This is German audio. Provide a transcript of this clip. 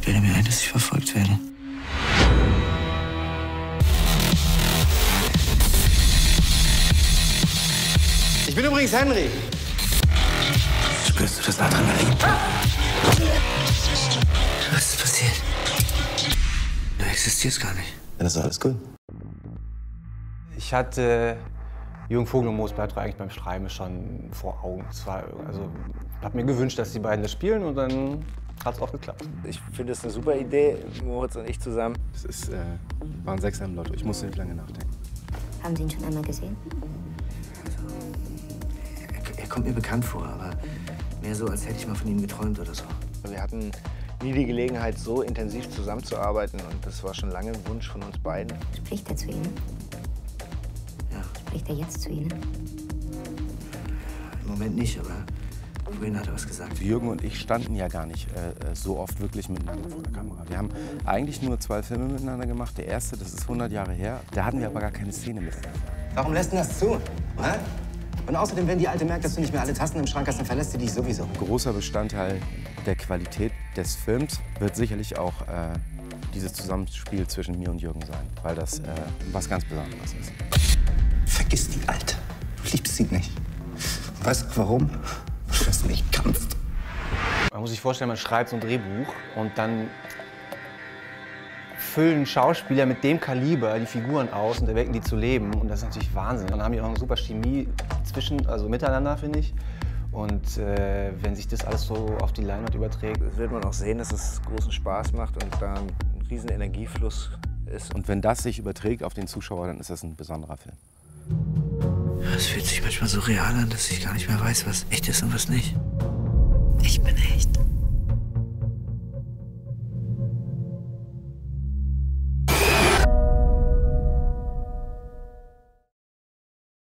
bilde mir ein, dass ich verfolgt werde. Ich bin übrigens Henry. Spürst du das Adrenalin? Was ist passiert? Du existierst gar nicht. Dann ist doch alles cool. Ich hatte Jürgen Vogel und Moos Bleibtreu eigentlich beim Schreiben schon vor Augen. Ich habe mir gewünscht, dass die beiden das spielen und dann hat es auch geklappt. Ich finde es eine super Idee, Moritz und ich zusammen. Es waren 6 im Lotto. Ich musste nicht lange nachdenken. Haben Sie ihn schon einmal gesehen? Er kommt mir bekannt vor, aber mehr so, als hätte ich mal von ihm geträumt oder so. Wir hatten nie die Gelegenheit, so intensiv zusammenzuarbeiten und das war schon lange ein Wunsch von uns beiden. Spricht er zu Ihnen? Ja, Spricht er jetzt zu Ihnen? im Moment nicht, aber vorhin hat er was gesagt. Jürgen und ich standen ja gar nicht so oft wirklich miteinander vor der Kamera. Wir haben eigentlich nur 2 Filme miteinander gemacht. Der erste, das ist 100 Jahre her, da hatten wir aber gar keine Szene miteinander. Warum lässt du das zu? Hä? Und außerdem, wenn die Alte merkt, dass du nicht mehr alle Tassen im Schrank hast, dann verlässt sie dich sowieso. Großer Bestandteil der Qualität des Films wird sicherlich auch dieses Zusammenspiel zwischen mir und Jürgen sein, weil das was ganz Besonderes ist. Vergiss die Alte. Du liebst sie nicht. Weißt du warum? Weil du das nicht kannst. Man muss sich vorstellen, man schreibt so ein Drehbuch und dann füllen Schauspieler mit dem Kaliber die Figuren aus und erwecken die zu leben. Und das ist natürlich Wahnsinn. Dann haben die auch eine super Chemie miteinander, finde ich. Und wenn sich das alles so auf die Leinwand überträgt. Das wird man auch sehen, dass es großen Spaß macht und da ein riesen Energiefluss ist. Und wenn das sich überträgt auf den Zuschauer, dann ist das ein besonderer Film. Es fühlt sich manchmal so real an, dass ich gar nicht mehr weiß, was echt ist und was nicht. Ich bin echt.